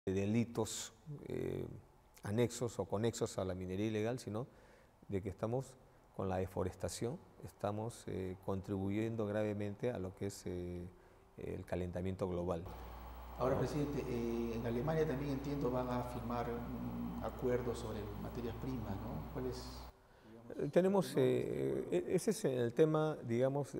delitos anexos o conexos a la minería ilegal, sino de que estamos con la deforestación, estamos contribuyendo gravemente a lo que es el calentamiento global. Ahora, presidente, en Alemania también entiendo van a firmar un acuerdo sobre materias primas, ¿no? ¿Cuál es, digamos, Tenemos, no, ese es el tema, digamos,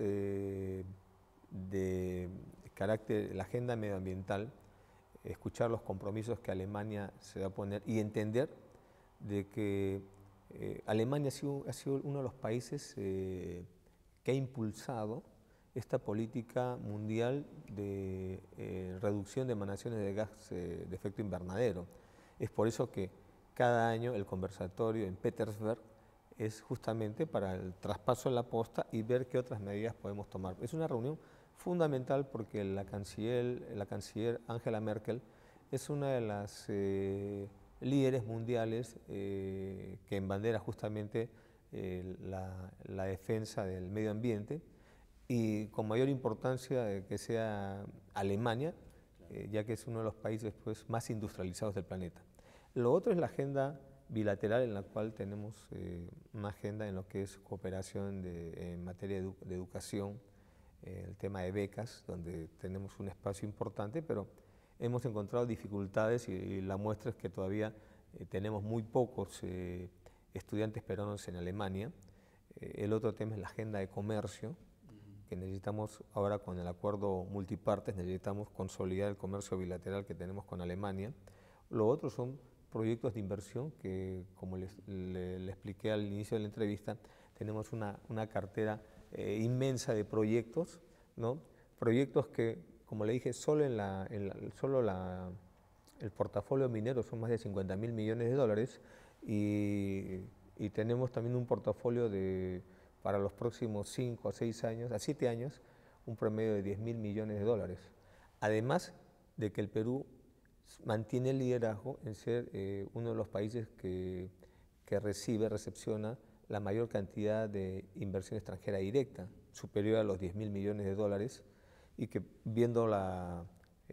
de carácter, la agenda medioambiental, escuchar los compromisos que Alemania se va a poner y entender de que Alemania ha sido uno de los países que ha impulsado esta política mundial de reducción de emanaciones de gas de efecto invernadero. Es por eso que cada año el conversatorio en Petersberg es justamente para el traspaso de la posta y ver qué otras medidas podemos tomar. Es una reunión fundamental porque la canciller Angela Merkel es una de las líderes mundiales que embandera justamente la defensa del medio ambiente y con mayor importancia de que sea Alemania, ya que es uno de los países pues, más industrializados del planeta. Lo otro es la agenda bilateral en la cual tenemos una agenda en lo que es cooperación en materia de educación, el tema de becas, donde tenemos un espacio importante, pero hemos encontrado dificultades y la muestra es que todavía tenemos muy pocos estudiantes peruanos en Alemania. El otro tema es la agenda de comercio, que necesitamos ahora con el acuerdo multipartes, necesitamos consolidar el comercio bilateral que tenemos con Alemania. Lo otro son proyectos de inversión que, como le expliqué al inicio de la entrevista, tenemos una cartera inmensa de proyectos, ¿no? Proyectos que, como le dije, solo el portafolio minero son más de 50.000 millones de dólares y tenemos también un portafolio para los próximos 5 a 6 años, a 7 años, un promedio de 10.000 millones de dólares. Además de que el Perú mantiene el liderazgo en ser uno de los países que recepciona la mayor cantidad de inversión extranjera directa, superior a los 10.000 millones de dólares, y que viendo a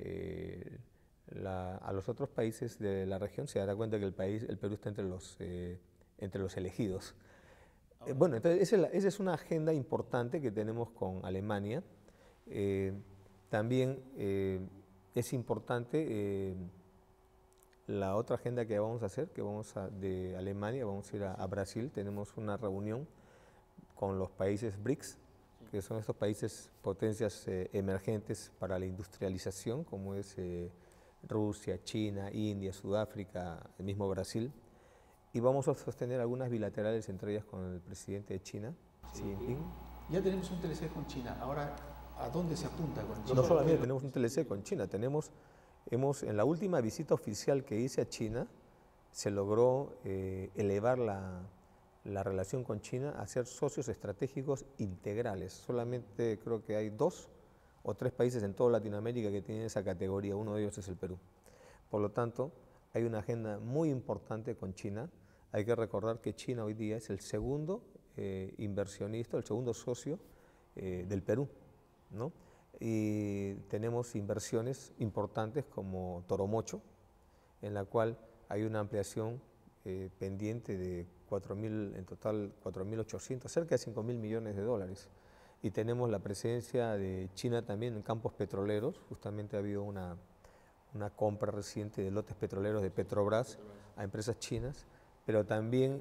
los otros países de la región se dará cuenta que el Perú está entre los elegidos. Bueno, entonces esa es una agenda importante que tenemos con Alemania. También es importante la otra agenda que vamos a hacer, de Alemania, vamos a ir a Brasil, tenemos una reunión con los países BRICS, que son estos países potencias emergentes para la industrialización, como es Rusia, China, India, Sudáfrica, el mismo Brasil. Y vamos a sostener algunas bilaterales, entre ellas con el presidente de China, Xi Jinping. Ya tenemos un TLC con China, ahora ¿a dónde se apunta con China? No solamente tenemos un TLC con China, en la última visita oficial que hice a China, se logró elevar la relación con China a ser socios estratégicos integrales. Solamente creo que hay 2 o 3 países en toda Latinoamérica que tienen esa categoría, uno de ellos es el Perú. Por lo tanto, hay una agenda muy importante con China. Hay que recordar que China hoy día es el segundo inversionista, el segundo socio del Perú, ¿no? Y tenemos inversiones importantes como Toromocho, en la cual hay una ampliación pendiente de en total 4.800, cerca de 5.000 millones de dólares. Y tenemos la presencia de China también en campos petroleros, justamente ha habido una compra reciente de lotes petroleros de Petrobras a empresas chinas, pero también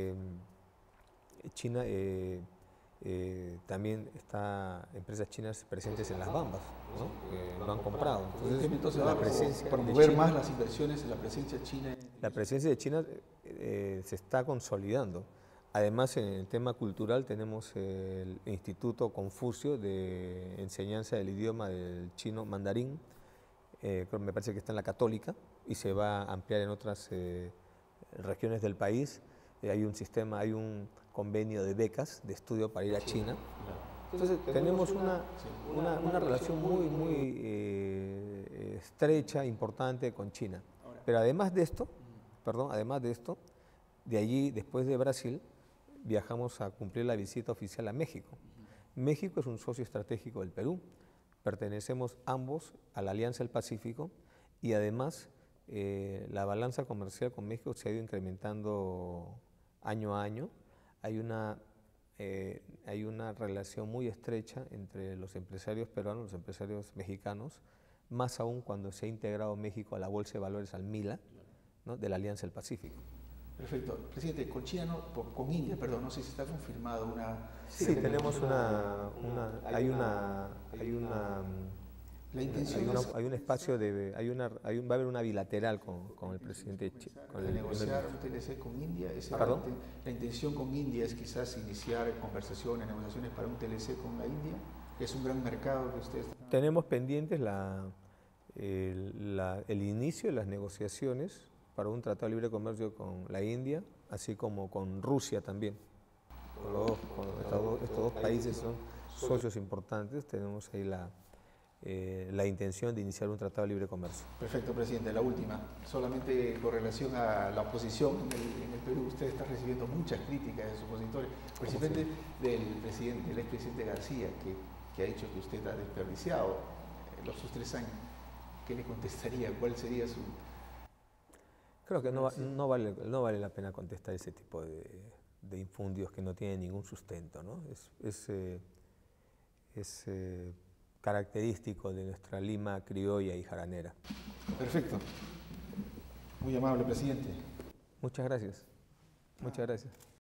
China también está empresas chinas presentes en las Bambas, ¿no? Lo han comprado. Entonces va a promover más las inversiones en la presencia china. La presencia de China se está consolidando. Además, en el tema cultural tenemos el Instituto Confucio de enseñanza del idioma del chino mandarín, me parece que está en la Católica y se va a ampliar en otras regiones del país. Hay un convenio de becas de estudio para ir a China. Entonces tenemos una relación muy estrecha, importante con China. Pero además de esto, de allí, después de Brasil, viajamos a cumplir la visita oficial a México. México es un socio estratégico del Perú. Pertenecemos ambos a la Alianza del Pacífico y además la balanza comercial con México se ha ido incrementando año a año. Hay una relación muy estrecha entre los empresarios peruanos y los empresarios mexicanos, más aún cuando se ha integrado México a la Bolsa de Valores, al MILA, ¿no?, de la Alianza del Pacífico. Perfecto. Presidente, con China, con India, perdón, no sé si está confirmado una... Sí, tenemos la intención hay un espacio va a haber una bilateral con el presidente de negociar un TLC con India. La intención con India es quizás iniciar conversaciones, negociaciones para un TLC con la India, que es un gran mercado que ustedes... Tenemos pendientes el inicio de las negociaciones para un tratado de libre comercio con la India, así como con Rusia también. Estos dos países son socios importantes, tenemos ahí la intención de iniciar un tratado de libre comercio. Perfecto, presidente. La última, solamente con relación a la oposición en el Perú, usted está recibiendo muchas críticas de sus opositores, principalmente del expresidente García, que ha dicho que usted ha desperdiciado sus 3 años. ¿Qué le contestaría? ¿Cuál sería su...? Creo que no vale la pena contestar ese tipo de infundios que no tienen ningún sustento, ¿no? Es característico de nuestra Lima criolla y jaranera. Perfecto. Muy amable, presidente. Muchas gracias. Muchas gracias.